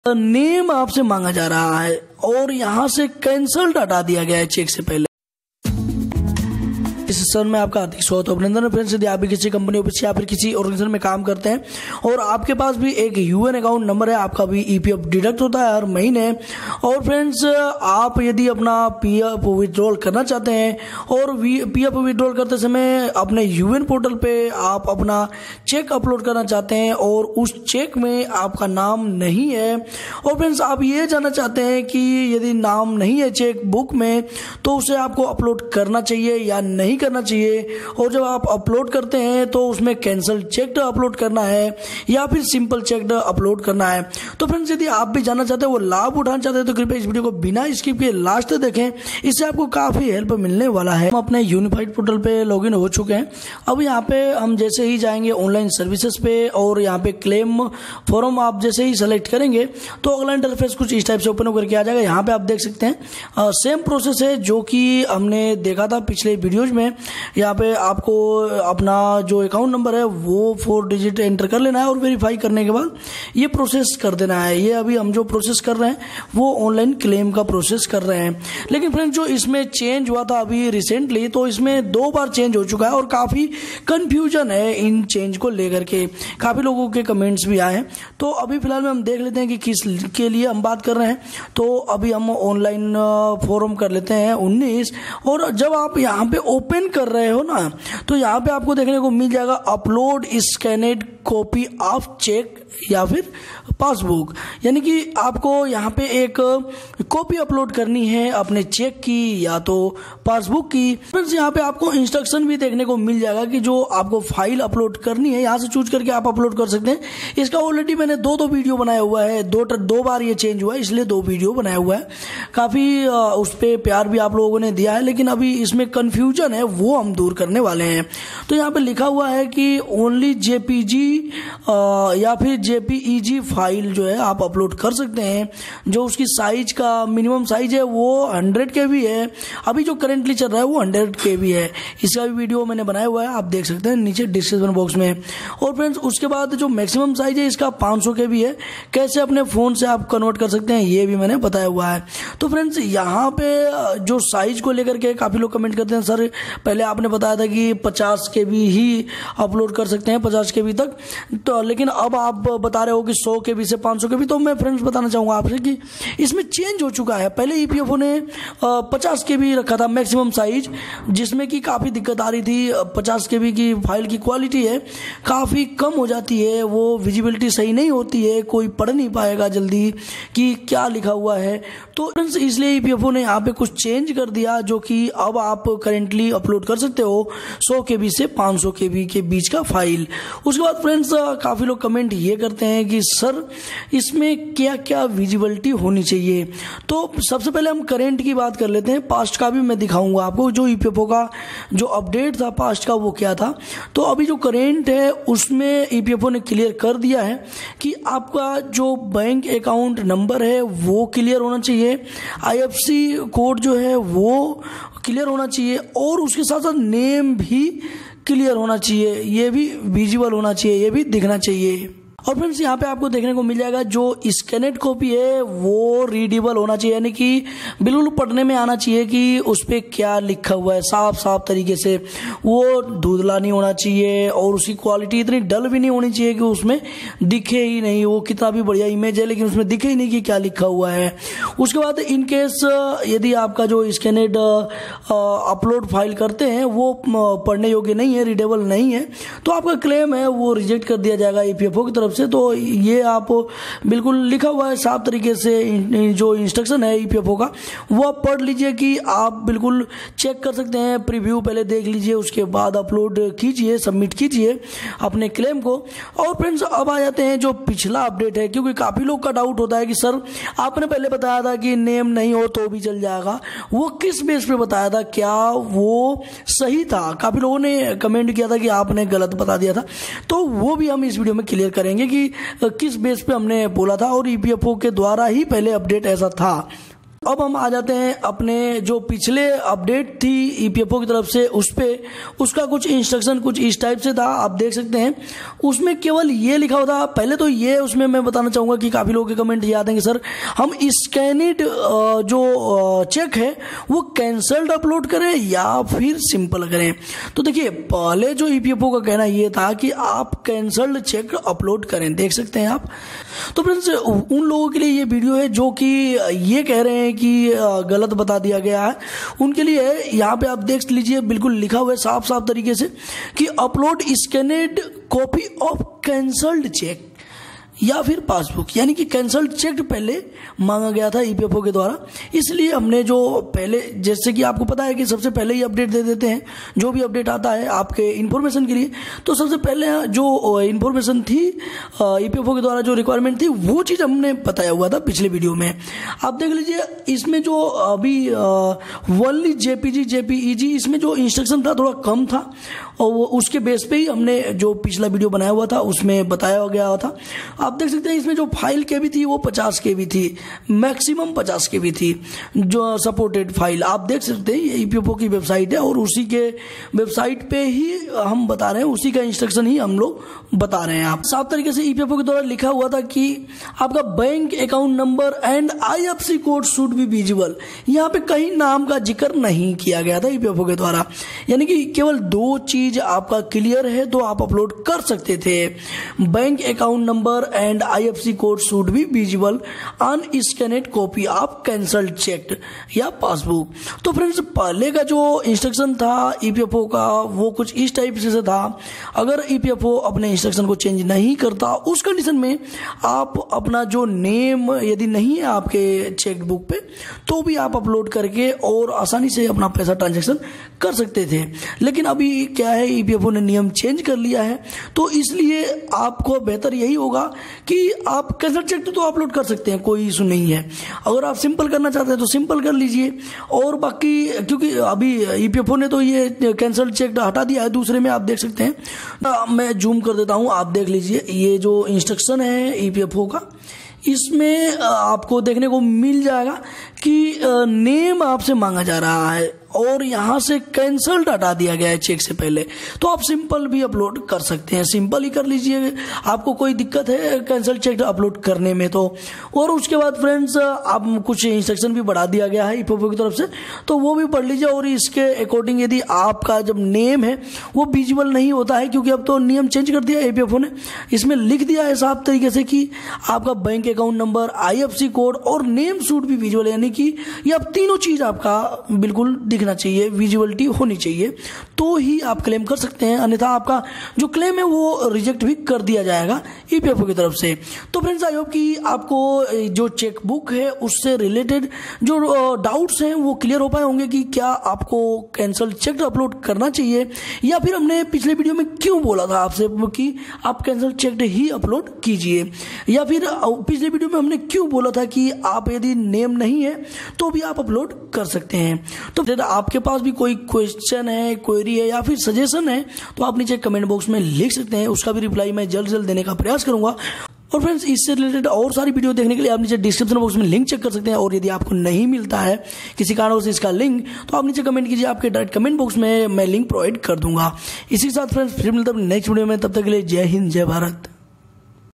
Name आपसे मांगा जा रहा है और यहाँ से कैंसल्ड हटा दिया गया है चेक से पहले। इस सेशन में आपका हार्दिक स्वागत है। अभिनंदन फ्रेंड्स, यदि आप भी किसी कंपनी ऑफिस या फिर किसी ऑर्गेनाइजेशन में काम करते हैं और आपके पास भी एक यूएन अकाउंट नंबर है, आपका भी ईपीएफ डिडक्ट होता है हर महीने। और फ्रेंड्स, आप यदि अपना पीएफ विड्रॉल करना चाहते हैं और पीएफ विड्रॉल करते समय अपने यूएन पोर्टल पे आप अपना चेक अपलोड करना चाहते हैं और उस चेक में आपका नाम नहीं है, और फ्रेंड्स आप ये जानना चाहते हैं कि यदि नाम नहीं है चेक बुक में तो उसे आपको अपलोड करना चाहिए या नहीं करना चाहिए, और जब आप अपलोड करते हैं तो उसमें कैंसल चेक अपलोड करना है या फिर सिंपल चेक अपलोड करना है। तो फ्रेंड्स, यदि आप भी जानना चाहते हैं, वो लाभ उठाना चाहते हैं, तो कृपया इस वीडियो को बिना स्किप किए लास्ट तक देखें, इससे आपको काफी हेल्प मिलने वाला है। हम अपने यूनिफाइड पोर्टल पे लॉगिन हो चुके हैं। अब यहाँ पे हम जैसे ही जाएंगे ऑनलाइन सर्विसेज पे और यहाँ पे क्लेम फॉर्म आप जैसे ही सेलेक्ट करेंगे तो अगला इंटरफेस कुछ इस टाइप से ओपन होकर के आ जाएगा। यहाँ पे आप देख सकते हैं सेम प्रोसेस है जो कि हमने देखा था पिछले वीडियोज में। यहाँ पे आपको अपना जो अकाउंट नंबर है वो 4 डिजिट एंटर कर लेना है और वेरीफाई करने के बाद ये प्रोसेस कर देना है। ये अभी हम जो प्रोसेस कर रहे हैं वो ऑनलाइन क्लेम का प्रोसेस कर रहे हैं। लेकिन फ्रेंड्स, जो इसमें चेंज हुआ था अभी रिसेंटली, तो इसमें 2 बार चेंज हो चुका है और काफ़ी कन्फ्यूजन है इन चेंज को लेकर के। काफ़ी लोगों के कमेंट्स भी आए हैं, तो अभी फिलहाल में हम देख लेते हैं कि किस के लिए हम बात कर रहे हैं। तो अभी हम ऑनलाइन फॉर्म कर लेते हैं 19, और जब आप यहाँ पे ओपन कर रहे हो ना, तो यहाँ पे आपको देखने को मिल जाएगा upload scanned copy of cheque या फिर पासबुक, यानी कि आपको यहाँ पे एक कॉपी अपलोड करनी है अपने चेक की या तो पासबुक की। फ्रेंड्स, यहाँ पे आपको इंस्ट्रक्शन भी देखने को मिल जाएगा कि जो आपको फाइल अपलोड करनी है यहाँ से चूज करके आप अपलोड कर सकते हैं। इसका ऑलरेडी मैंने दो वीडियो बनाया हुआ है, दो बार ये चेंज हुआ है, इसलिए 2 वीडियो बनाया हुआ है। काफी उस पर प्यार भी आप लोगों ने दिया है, लेकिन अभी इसमें कंफ्यूजन है वो हम दूर करने वाले हैं। तो यहाँ पे लिखा हुआ है कि ओनली जेपीजी या फिर जेपीईजी फाइल जो है आप अपलोड कर सकते हैं। जो उसकी साइज का मिनिमम साइज है वो 100 KB है। अभी जो करेंटली चल रहा है वो 100 KB है। इसका भी वीडियो मैंने बनाया हुआ है, आप देख सकते हैं नीचे डिस्क्रिप्शन बॉक्स में। और फ्रेंड्स, उसके बाद जो मैक्सिमम साइज है इसका 500 KB है। कैसे अपने फोन से आप कन्वर्ट कर सकते हैं ये भी मैंने बताया हुआ है। तो फ्रेंड्स, यहाँ पे जो साइज को लेकर के काफी लोग कमेंट करते हैं, सर पहले आपने बताया था कि 50 KB ही अपलोड कर सकते हैं, 50 KB तक, तो लेकिन अब आप बता रहे हो कि 100 KB से 500 KB। तो मैं फ्रेंड्स बताना चाहूंगा आपसे कि इसमें चेंज हो चुका है। पहले ईपीएफओ ने 50 KB रखा था मैक्सिमम साइज, जिसमें कि काफी दिक्कत आ रही थी। 50 KB की फाइल की क्वालिटी है काफी कम हो जाती है, वो विजिबिलिटी सही नहीं होती है, कोई पढ़ नहीं पाएगा जल्दी कि क्या लिखा हुआ है। तो फ्रेंड्स, इसलिए ईपीएफओ ने यहाँ पे कुछ चेंज कर दिया, जो कि अब आप करेंटली अपलोड कर सकते हो 100 KB से 500 KB के बीच का फाइल। उसके बाद फ्रेंड्स, काफी लोग कमेंट ये करते हैं कि सर इसमें क्या क्या विजिबिलिटी होनी चाहिए। तो सबसे पहले हम करेंट की बात कर लेते हैं, पास्ट का भी मैं दिखाऊंगा आपको। जो ईपीएफओ का जो अपडेट था पास्ट का वो क्या था। तो अभी जो करेंट है उसमें ईपीएफओ ने क्लियर कर दिया है कि आपका जो बैंक अकाउंट नंबर है वो क्लियर होना चाहिए, आईएफएससी कोड जो है वो क्लियर होना चाहिए, और उसके साथ साथ नेम भी क्लियर होना चाहिए, ये भी विजिबल होना चाहिए, ये भी दिखना चाहिए। और फ्रेंड्स, यहाँ पे आपको देखने को मिल जाएगा जो स्कैनेड कॉपी है वो रीडेबल होना चाहिए, यानी कि बिल्कुल पढ़ने में आना चाहिए कि उस पर क्या लिखा हुआ है, साफ साफ तरीके से। वो धुंधला नहीं होना चाहिए और उसकी क्वालिटी इतनी डल भी नहीं होनी चाहिए कि उसमें दिखे ही नहीं, वो कितना भी बढ़िया इमेज है लेकिन उसमें दिखे ही नहीं कि क्या लिखा हुआ है। उसके बाद इनकेस यदि आपका जो स्कैनेड अपलोड फाइल करते हैं वो पढ़ने योग्य नहीं है, रीडेबल नहीं है, तो आपका क्लेम है वो रिजेक्ट कर दिया जाएगा ईपीएफओ की तरफ से। तो ये आप बिल्कुल लिखा हुआ है साफ तरीके से, जो इंस्ट्रक्शन है ईपीएफओ का वो आप पढ़ लीजिए कि आप बिल्कुल चेक कर सकते हैं, प्रीव्यू पहले देख लीजिए, उसके बाद अपलोड कीजिए, सबमिट कीजिए अपने क्लेम को। और फ्रेंड्स, अब आ जाते हैं जो पिछला अपडेट है, क्योंकि काफी लोग का डाउट होता है कि सर आपने पहले बताया था कि नेम नहीं हो तो भी चल जाएगा, वो किस बेस पे बताया था, क्या वो सही था? काफी लोगों ने कमेंट किया था कि आपने गलत बता दिया था, तो वो भी हम इस वीडियो में क्लियर करेंगे कि किस बेस पे हमने बोला था, और ईपीएफओ के द्वारा ही पहले अपडेट ऐसा था। अब हम आ जाते हैं अपने जो पिछले अपडेट थी ईपीएफओ की तरफ से उस पे, उसका कुछ इंस्ट्रक्शन कुछ इस टाइप से था, आप देख सकते हैं। उसमें केवल ये लिखा हुआ था, पहले तो ये उसमें मैं बताना चाहूँगा कि काफ़ी लोगों के कमेंट ये आते हैं कि सर हम स्कैनिड जो चेक है वो कैंसल्ड अपलोड करें या फिर सिंपल करें। तो देखिए पहले जो ईपीएफओ का कहना ये था कि आप कैंसल्ड चेक अपलोड करें, देख सकते हैं आप। तो फ्रेंड्स उन लोगों के लिए ये वीडियो है जो कि ये कह रहे हैं कि गलत बता दिया गया है, उनके लिए यहाँ पे आप देख लीजिए बिल्कुल लिखा हुआ है साफ साफ तरीके से कि upload scanned copy of cancelled cheque या फिर पासबुक, यानी कि कैंसल्ड चेक पहले मांगा गया था ईपीएफओ के द्वारा। इसलिए हमने जो पहले, जैसे कि आपको पता है कि सबसे पहले ही अपडेट दे देते हैं, जो भी अपडेट आता है आपके इन्फॉर्मेशन के लिए, तो सबसे पहले जो इन्फॉर्मेशन थी ईपीएफओ के द्वारा जो रिक्वायरमेंट थी वो चीज़ हमने बताया हुआ था पिछले वीडियो में। आप देख लीजिए इसमें जो अभी ओनली जेपीजी जेपीईजी इसमें जो इंस्ट्रक्शन था थोड़ा कम था, और वो उसके बेस पे ही हमने जो पिछला वीडियो बनाया हुआ था उसमें बताया गया था। आप देख सकते हैं इसमें जो फाइल केबी थी वो 50 केबी थी, मैक्सिमम 50 केबी थी जो सपोर्टेड फाइल। आप देख सकते हैं ये ईपीएफओ की वेबसाइट है और उसी के वेबसाइट पे ही हम बता रहे हैं, उसी का इंस्ट्रक्शन ही हम लोग बता रहे हैं। आप साफ तरीके से ईपीएफओ के द्वारा लिखा हुआ था कि आपका bank account number and IFSC code should be visible. यहाँ पे कहीं नाम का जिक्र नहीं किया गया था ईपीएफओ के द्वारा, यानी कि केवल दो चीज आपका क्लियर है तो आप अपलोड कर सकते थे, bank account number and IFSC code should be visible on scanned copy of cancelled cheque या पासबुक। तो फ्रेंड्स पहले का जो इंस्ट्रक्शन था ईपीएफओ का वो कुछ इस टाइप से था, अगर ईपीएफओ अपने इंस्ट्रक्शन को चेंज नहीं करता उस कंडीशन में आप अपना जो नेम यदि नहीं है आपके चेक बुक पे तो भी आप अपलोड करके और आसानी से अपना पैसा ट्रांजैक्शन कर सकते थे। लेकिन अभी क्या है ईपीएफओ ने नियम चेंज कर लिया है, तो इसलिए आपको बेहतर यही होगा कि आप कैंसल चेक तो अपलोड कर सकते हैं, कोई इशू नहीं है। अगर आप सिंपल करना चाहते हैं तो सिंपल कर लीजिए, और बाकी क्योंकि अभी ईपीएफओ ने तो ये कैंसल चेक हटा दिया है, दूसरे में आप देख सकते हैं, मैं जूम कर देता हूं, आप देख लीजिए ये जो इंस्ट्रक्शन है ईपीएफओ का इसमें आपको देखने को मिल जाएगा कि नेम आपसे मांगा जा रहा है और यहाँ से कैंसल्ड हटा दिया गया है चेक से पहले। तो आप सिंपल भी अपलोड कर सकते हैं, सिंपल ही कर लीजिए, आपको कोई दिक्कत है कैंसल चेक अपलोड करने में तो। और उसके बाद फ्रेंड्स आप कुछ इंस्ट्रक्शन भी बढ़ा दिया गया है ईपीएफओ की तरफ से, तो वो भी पढ़ लीजिए। और इसके अकॉर्डिंग यदि आपका जब नेम है वो विजिबल नहीं होता है, क्योंकि अब तो नियम चेंज कर दिया है ईपीएफओ ने, इसमें लिख दिया है साफ तरीके से कि आपका bank account number, IFSC code और नेम शुड भी विजिबल, यानी कि ये अब तीनों चीज आपका बिल्कुल दिखना चाहिए, विजिबिलिटी होनी चाहिए, तो ही आप क्लेम कर सकते हैं, अन्यथा आपका जो क्लेम है वो रिजेक्ट भी कर दिया जाएगा ईपीएफओ की तरफ से। तो फ्रेंड्स आई होप कि आपको जो चेक बुक है उससे रिलेटेड जो डाउट्स हैं वो क्लियर हो पाए होंगे कि क्या आपको कैंसल चेक अपलोड करना चाहिए, या फिर हमने पिछले वीडियो में क्यों बोला था आपसे कि आप कैंसल चेक ही अपलोड कीजिए, या फिर पिछले वीडियो में हमने क्यों बोला था कि आप यदि नेम नहीं है तो भी आप अपलोड कर सकते हैं। तो फिर आपके पास भी कोई क्वेश्चन है, क्वेरी है या फिर सजेशन है तो आप नीचे कमेंट बॉक्स में लिख सकते हैं, उसका भी रिप्लाई मैं जल्द से जल्द देने का प्रयास करूंगा। और फ्रेंड्स इससे रिलेटेड और सारी वीडियो देखने के लिए आप नीचे डिस्क्रिप्शन बॉक्स में लिंक चेक कर सकते हैं, और यदि आपको नहीं मिलता है किसी कारण से इसका लिंक तो आप नीचे कमेंट कीजिए, आपके डायरेक्ट कमेंट बॉक्स में मैं लिंक प्रोवाइड कर दूंगा। इसी के साथ फ्रेंड्स फिर मिलता है नेक्स्ट वीडियो में, तब तक के लिए जय हिंद जय भारत।